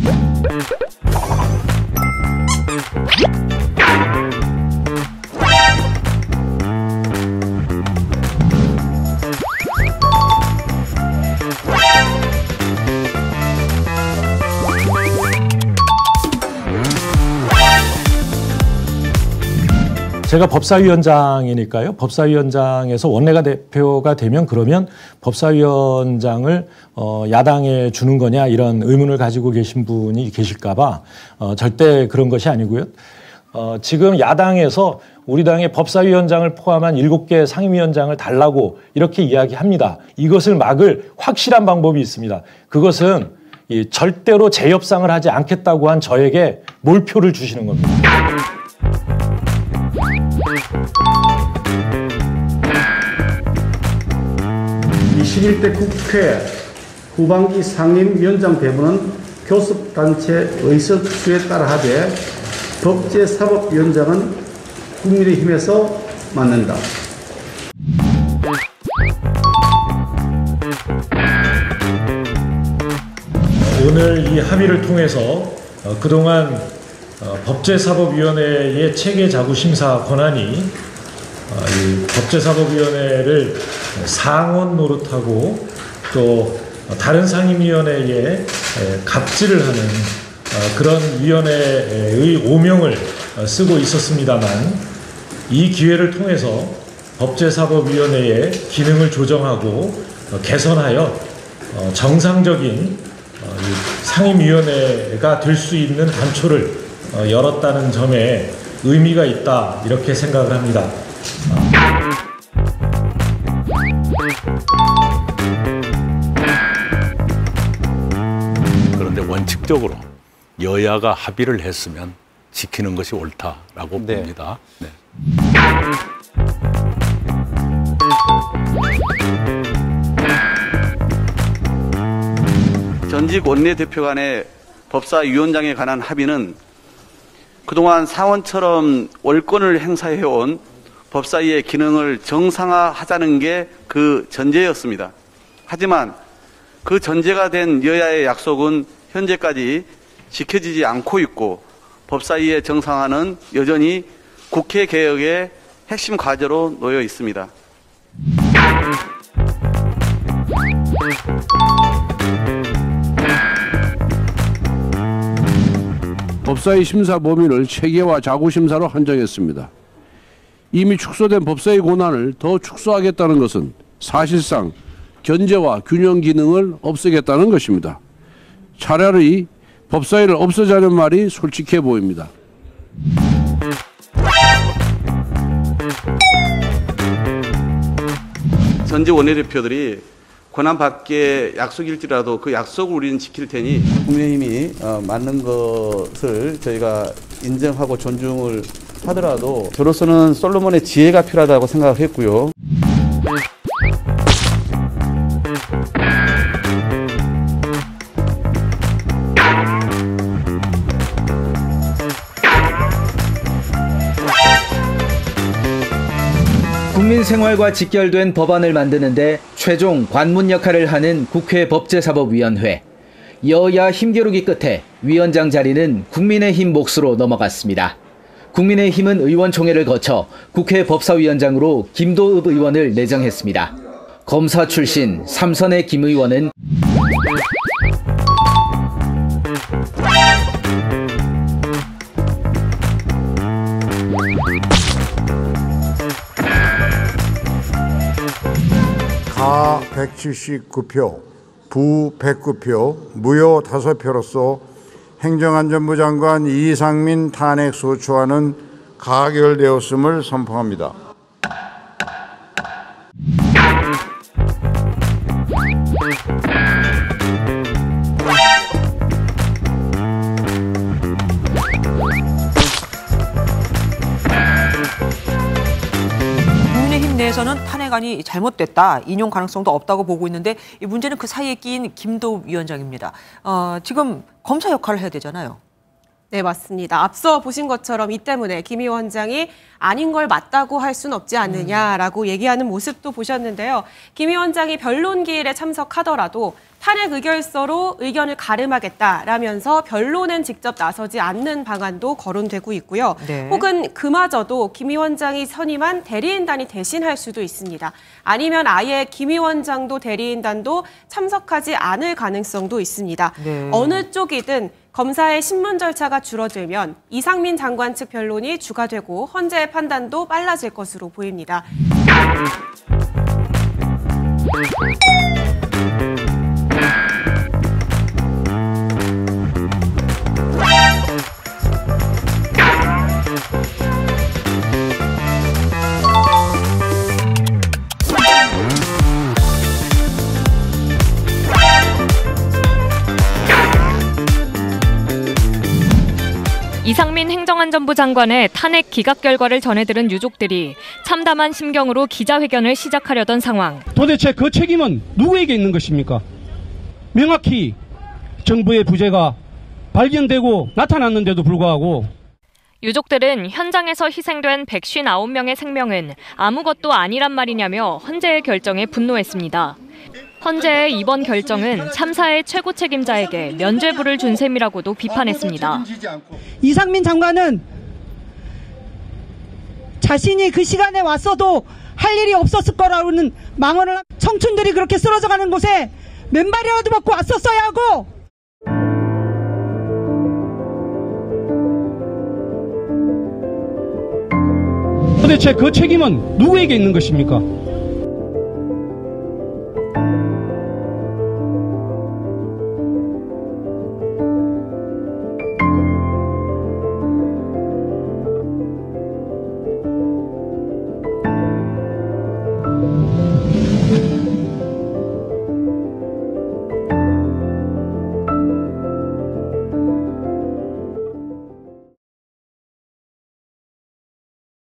제가 법사위원장이니까요. 법사위원장에서 원내가 대표가 되면 그러면 법사위원장을 야당에 주는 거냐 이런 의문을 가지고 계신 분이 계실까 봐 절대 그런 것이 아니고요. 지금 야당에서 우리 당의 법사위원장을 포함한 7개 상임위원장을 달라고 이렇게 이야기합니다. 이것을 막을 확실한 방법이 있습니다. 그것은 절대로 재협상을 하지 않겠다고 한 저에게 몰표를 주시는 겁니다. 21대 국회 후반기 상임위원장 배분은 교섭단체 의석수에 따라 하되 법제사법위원장은 국민의힘에서 맡는다. 오늘 이 합의를 통해서 그동안 법제사법위원회의 체계자구심사 권한이 이 법제사법위원회를 상원 노릇하고 또 다른 상임위원회에 갑질을 하는 그런 위원회의 오명을 쓰고 있었습니다만 이 기회를 통해서 법제사법위원회의 기능을 조정하고 개선하여 정상적인 상임위원회가 될 수 있는 단초를 열었다는 점에 의미가 있다 이렇게 생각을 합니다. 그런데 원칙적으로 여야가 합의를 했으면 지키는 것이 옳다라고 봅니다. 네. 전직 원내대표 간의 법사위원장에 관한 합의는 그동안 상원처럼 월권을 행사해온 법사위의 기능을 정상화하자는 게 그 전제였습니다. 하지만 그 전제가 된 여야의 약속은 현재까지 지켜지지 않고 있고 법사위의 정상화는 여전히 국회 개혁의 핵심 과제로 놓여 있습니다. 법사위 심사 범위를 체계화 자구심사로 한정했습니다. 이미 축소된 법사위 권한을 더 축소하겠다는 것은 사실상 견제와 균형 기능을 없애겠다는 것입니다. 차라리 법사위를 없애자는 말이 솔직해 보입니다. 전직 원내대표들이 권한 밖의 약속일지라도 그 약속을 우리는 지킬 테니 국민의힘이 맞는 것을 저희가 인정하고 존중을 하더라도 저로서는 솔로몬의 지혜가 필요하다고 생각했고요. 국민 생활과 직결된 법안을 만드는데 최종 관문 역할을 하는 국회 법제사법위원회. 여야 힘겨루기 끝에 위원장 자리는 국민의힘 몫으로 넘어갔습니다. 국민의힘은 의원총회를 거쳐 국회 법사위원장으로 김도읍 의원을 내정했습니다. 검사 출신 삼선의 김 의원은 가 179표, 부 109표, 무효 5표로서 행정안전부 장관 이상민 탄핵 소추안은 가결되었음을 선포합니다. 국민의힘 내에서는 탄핵안이 잘못됐다, 인용 가능성도 없다고 보고 있는데 이 문제는 그 사이에 끼인 김도읍 위원장입니다. 지금 검사 역할을 해야 되잖아요. 네, 맞습니다. 앞서 보신 것처럼 이 때문에 김 위원장이 아닌 걸 맞다고 할 수는 없지 않느냐라고 얘기하는 모습도 보셨는데요. 김 위원장이 변론기일에 참석하더라도 탄핵 의결서로 의견을 가름하겠다라면서 변론엔 직접 나서지 않는 방안도 거론되고 있고요. 네. 혹은 그마저도 김 위원장이 선임한 대리인단이 대신할 수도 있습니다. 아니면 아예 김 위원장도 대리인단도 참석하지 않을 가능성도 있습니다. 네. 어느 쪽이든 검사의 신문 절차가 줄어들면 이상민 장관 측 변론이 주가 되고 헌재의 판단도 빨라질 것으로 보입니다. 이상민 행정안전부 장관의 탄핵 기각 결과를 전해들은 유족들이 참담한 심경으로 기자회견을 시작하려던 상황. 도대체 그 책임은 누구에게 있는 것입니까? 명확히 정부의 부재가 발견되고 나타났는데도 불구하고 유족들은 현장에서 희생된 159명의 생명은 아무것도 아니란 말이냐며 헌재의 결정에 분노했습니다. 헌재의 이번 결정은 참사의 최고 책임자에게 면죄부를 준 셈이라고도 비판했습니다. 이상민 장관은 자신이 그 시간에 왔어도 할 일이 없었을 거라는 망언을 청춘들이 그렇게 쓰러져가는 곳에 맨발이라도 벗고 왔었어야 하고 도대체 그 책임은 누구에게 있는 것입니까?